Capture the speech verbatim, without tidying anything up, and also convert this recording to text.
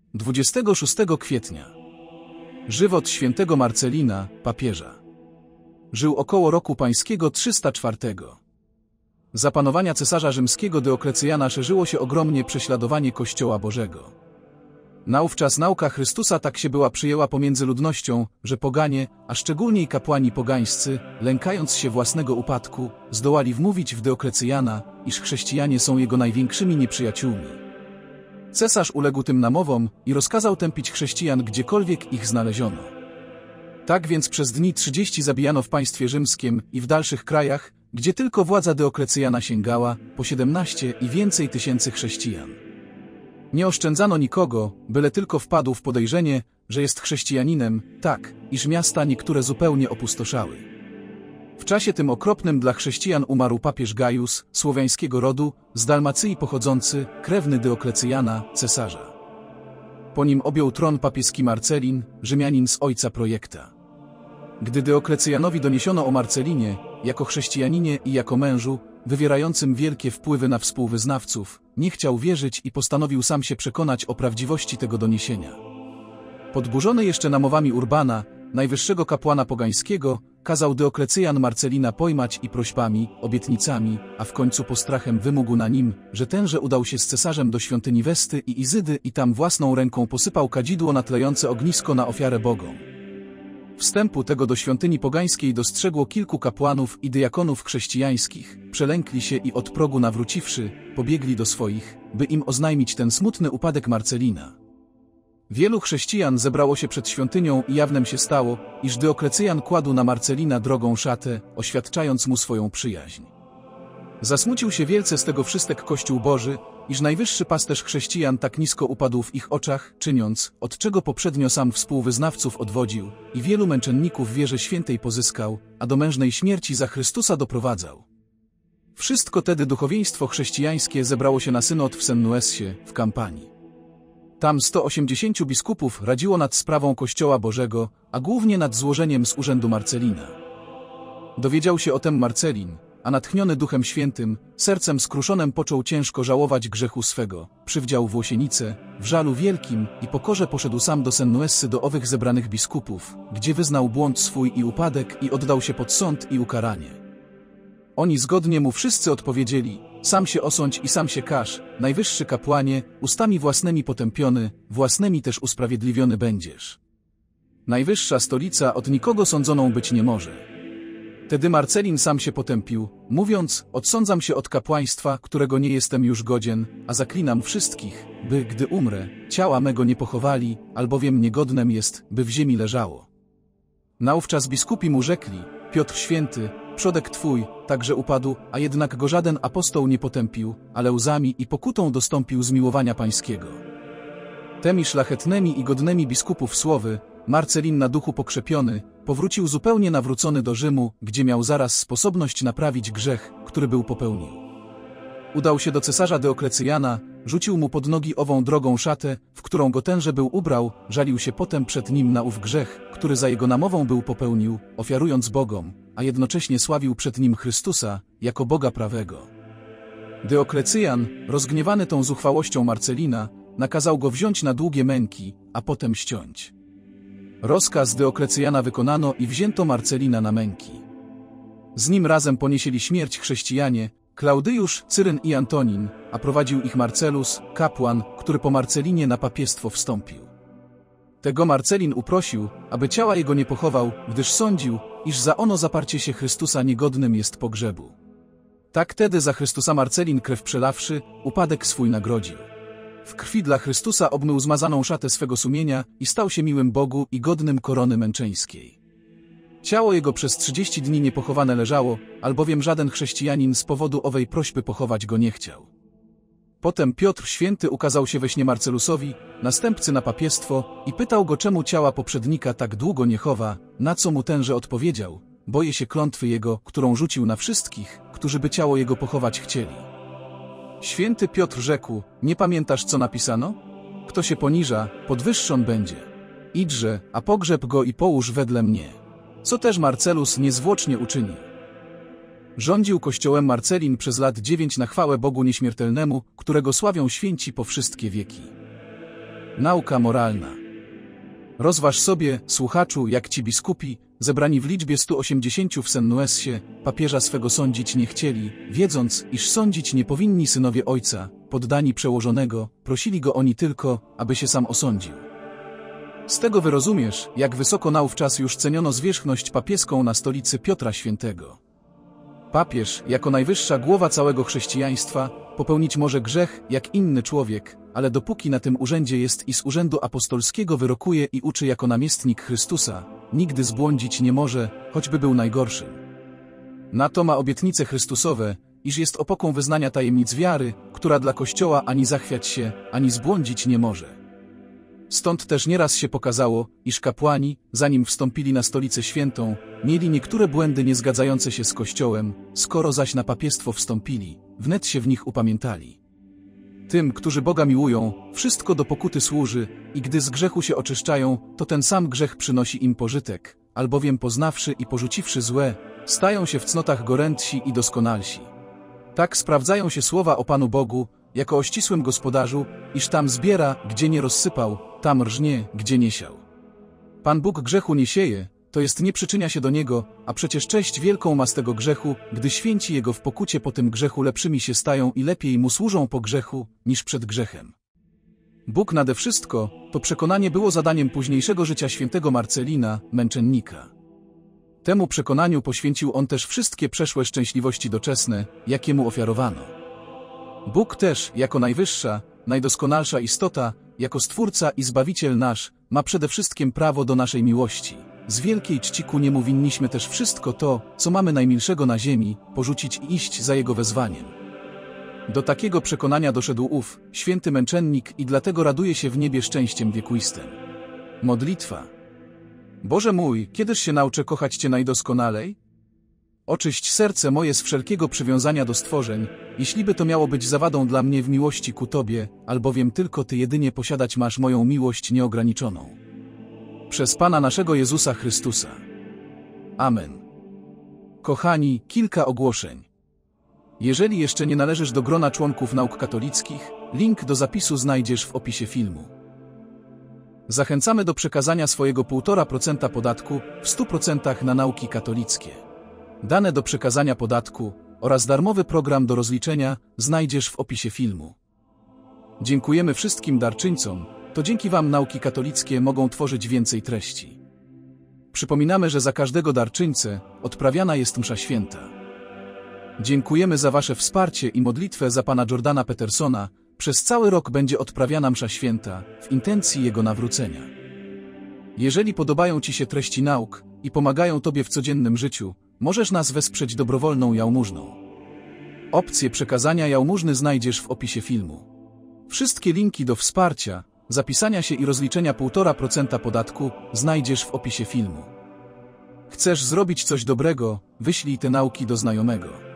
dwudziestego szóstego kwietnia. Żywot świętego Marcelina, papieża. Żył około roku pańskiego trzysta czwartego. Za panowania cesarza rzymskiego Dyoklecjana szerzyło się ogromnie prześladowanie Kościoła Bożego. Naówczas nauka Chrystusa tak się była przyjęła pomiędzy ludnością, że poganie, a szczególnie kapłani pogańscy, lękając się własnego upadku, zdołali wmówić w Dyoklecjana, iż chrześcijanie są jego największymi nieprzyjaciółmi. Cesarz uległ tym namowom i rozkazał tępić chrześcijan gdziekolwiek ich znaleziono. Tak więc przez dni trzydzieści zabijano w państwie rzymskim i w dalszych krajach, gdzie tylko władza Dyoklecjana sięgała, po siedemnaście i więcej tysięcy chrześcijan. Nie oszczędzano nikogo, byle tylko wpadł w podejrzenie, że jest chrześcijaninem, tak, iż miasta niektóre zupełnie opustoszały. W czasie tym okropnym dla chrześcijan umarł papież Gajus, słowiańskiego rodu, z Dalmacyi pochodzący, krewny Dyoklecjana, cesarza. Po nim objął tron papieski Marcelin, Rzymianin z ojca projekta. Gdy Dyoklecjanowi doniesiono o Marcelinie, jako chrześcijaninie i jako mężu, wywierającym wielkie wpływy na współwyznawców, nie chciał wierzyć i postanowił sam się przekonać o prawdziwości tego doniesienia. Podburzony jeszcze namowami Urbana, najwyższego kapłana pogańskiego, kazał Dyoklecjan Marcelina pojmać i prośbami, obietnicami, a w końcu postrachem wymógł na nim, że tenże udał się z cesarzem do świątyni Westy i Izydy i tam własną ręką posypał kadzidło na tlejące ognisko na ofiarę bogom. Wstępu tego do świątyni pogańskiej dostrzegło kilku kapłanów i dyjakonów chrześcijańskich, przelękli się i od progu nawróciwszy, pobiegli do swoich, by im oznajmić ten smutny upadek Marcelina. Wielu chrześcijan zebrało się przed świątynią i jawnem się stało, iż Dyoklecjan kładł na Marcelina drogą szatę, oświadczając mu swoją przyjaźń. Zasmucił się wielce z tego wszystek Kościół Boży, iż najwyższy pasterz chrześcijan tak nisko upadł w ich oczach, czyniąc, od czego poprzednio sam współwyznawców odwodził i wielu męczenników w wierze świętej pozyskał, a do mężnej śmierci za Chrystusa doprowadzał. Wszystko tedy duchowieństwo chrześcijańskie zebrało się na synod w Sennuessie, w Kampanii. Tam sto osiemdziesięciu biskupów radziło nad sprawą Kościoła Bożego, a głównie nad złożeniem z urzędu Marcelina. Dowiedział się o tem Marcelin, a natchniony Duchem Świętym, sercem skruszonym począł ciężko żałować grzechu swego, przywdział włosienicę, w żalu wielkim i pokorze poszedł sam do Sennuessy do owych zebranych biskupów, gdzie wyznał błąd swój i upadek i oddał się pod sąd i ukaranie. Oni zgodnie mu wszyscy odpowiedzieli: sam się osądź i sam się każ, najwyższy kapłanie, ustami własnymi potępiony, własnymi też usprawiedliwiony będziesz. Najwyższa stolica od nikogo sądzoną być nie może. Tedy Marcelin sam się potępił, mówiąc: odsądzam się od kapłaństwa, którego nie jestem już godzien, a zaklinam wszystkich, by, gdy umrę, ciała mego nie pochowali, albowiem niegodnem jest, by w ziemi leżało. Naówczas biskupi mu rzekli: Piotr Święty, przodek twój, także upadł, a jednak go żaden apostoł nie potępił, ale łzami i pokutą dostąpił zmiłowania pańskiego. Temi szlachetnymi i godnymi biskupów słowy, Marcelin na duchu pokrzepiony, powrócił zupełnie nawrócony do Rzymu, gdzie miał zaraz sposobność naprawić grzech, który był popełnił. Udał się do cesarza Dyoklecjana, rzucił mu pod nogi ową drogą szatę, w którą go tenże był ubrał, żalił się potem przed nim na ów grzech, który za jego namową był popełnił, ofiarując bogom, a jednocześnie sławił przed nim Chrystusa, jako Boga prawego. Dyoklecjan, rozgniewany tą zuchwałością Marcelina, nakazał go wziąć na długie męki, a potem ściąć. Rozkaz Dyoklecjana wykonano i wzięto Marcelina na męki. Z nim razem poniesieli śmierć chrześcijanie, Klaudyjusz, Cyryn i Antonin, a prowadził ich Marcelus, kapłan, który po Marcelinie na papiestwo wstąpił. Tego Marcelin uprosił, aby ciała jego nie pochował, gdyż sądził, iż za ono zaparcie się Chrystusa niegodnym jest pogrzebu. Tak tedy za Chrystusa Marcelin, krew przelawszy, upadek swój nagrodził. W krwi dla Chrystusa obmył zmazaną szatę swego sumienia i stał się miłym Bogu i godnym korony męczeńskiej. Ciało jego przez trzydzieści dni niepochowane leżało, albowiem żaden chrześcijanin z powodu owej prośby pochować go nie chciał. Potem Piotr Święty ukazał się we śnie Marcelusowi, następcy na papiestwo, i pytał go, czemu ciała poprzednika tak długo nie chowa, na co mu tenże odpowiedział: boję się klątwy jego, którą rzucił na wszystkich, którzy by ciało jego pochować chcieli. Święty Piotr rzekł: nie pamiętasz, co napisano? Kto się poniża, podwyższon będzie. Idźże, a pogrzeb go i połóż wedle mnie. Co też Marcelus niezwłocznie uczynił. Rządził kościołem Marcelin przez lat dziewięć na chwałę Bogu nieśmiertelnemu, którego sławią święci po wszystkie wieki. Nauka moralna. Rozważ sobie, słuchaczu, jak ci biskupi, zebrani w liczbie stu osiemdziesięciu w Sennuessie, papieża swego sądzić nie chcieli, wiedząc, iż sądzić nie powinni synowie ojca, poddani przełożonego, prosili go oni tylko, aby się sam osądził. Z tego wyrozumiesz, jak wysoko naówczas już ceniono zwierzchność papieską na stolicy Piotra Świętego. Papież, jako najwyższa głowa całego chrześcijaństwa, popełnić może grzech, jak inny człowiek, ale dopóki na tym urzędzie jest i z urzędu apostolskiego wyrokuje i uczy jako namiestnik Chrystusa, nigdy zbłądzić nie może, choćby był najgorszym. Na to ma obietnice Chrystusowe, iż jest opoką wyznania tajemnic wiary, która dla Kościoła ani zachwiać się, ani zbłądzić nie może. Stąd też nieraz się pokazało, iż kapłani, zanim wstąpili na Stolicę Świętą, mieli niektóre błędy niezgadzające się z Kościołem, skoro zaś na papiestwo wstąpili, wnet się w nich upamiętali. Tym, którzy Boga miłują, wszystko do pokuty służy i gdy z grzechu się oczyszczają, to ten sam grzech przynosi im pożytek, albowiem poznawszy i porzuciwszy złe, stają się w cnotach gorętsi i doskonalsi. Tak sprawdzają się słowa o Panu Bogu, jako o ścisłym gospodarzu, iż tam zbiera, gdzie nie rozsypał, tam rżnie, gdzie nie siał. Pan Bóg grzechu nie sieje, to jest nie przyczynia się do niego, a przecież cześć wielką ma z tego grzechu, gdy święci jego w pokucie po tym grzechu lepszymi się stają i lepiej mu służą po grzechu, niż przed grzechem. Bóg nade wszystko, to przekonanie było zadaniem późniejszego życia świętego Marcelina, męczennika. Temu przekonaniu poświęcił on też wszystkie przeszłe szczęśliwości doczesne, jakie mu ofiarowano. Bóg też, jako najwyższa, najdoskonalsza istota, jako Stwórca i Zbawiciel nasz, ma przede wszystkim prawo do naszej miłości. Z wielkiej czci ku niemu winniśmy też wszystko to, co mamy najmilszego na ziemi, porzucić i iść za jego wezwaniem. Do takiego przekonania doszedł ów, święty męczennik i dlatego raduje się w niebie szczęściem wiekuistym. Modlitwa. Boże mój, kiedyż się nauczę kochać Cię najdoskonalej? Oczyść serce moje z wszelkiego przywiązania do stworzeń, jeśliby to miało być zawadą dla mnie w miłości ku Tobie, albowiem tylko Ty jedynie posiadać masz moją miłość nieograniczoną. Przez Pana naszego Jezusa Chrystusa. Amen. Kochani, kilka ogłoszeń. Jeżeli jeszcze nie należysz do grona członków nauk katolickich, link do zapisu znajdziesz w opisie filmu. Zachęcamy do przekazania swojego półtora procenta podatku w stu procentach na nauki katolickie. Dane do przekazania podatku oraz darmowy program do rozliczenia znajdziesz w opisie filmu. Dziękujemy wszystkim darczyńcom, to dzięki Wam nauki katolickie mogą tworzyć więcej treści. Przypominamy, że za każdego darczyńcę odprawiana jest msza święta. Dziękujemy za Wasze wsparcie i modlitwę za pana Jordana Petersona. Przez cały rok będzie odprawiana msza święta w intencji jego nawrócenia. Jeżeli podobają Ci się treści nauk i pomagają Tobie w codziennym życiu, możesz nas wesprzeć dobrowolną jałmużną. Opcję przekazania jałmużny znajdziesz w opisie filmu. Wszystkie linki do wsparcia, zapisania się i rozliczenia półtora procenta podatku znajdziesz w opisie filmu. Chcesz zrobić coś dobrego? Wyślij te nauki do znajomego.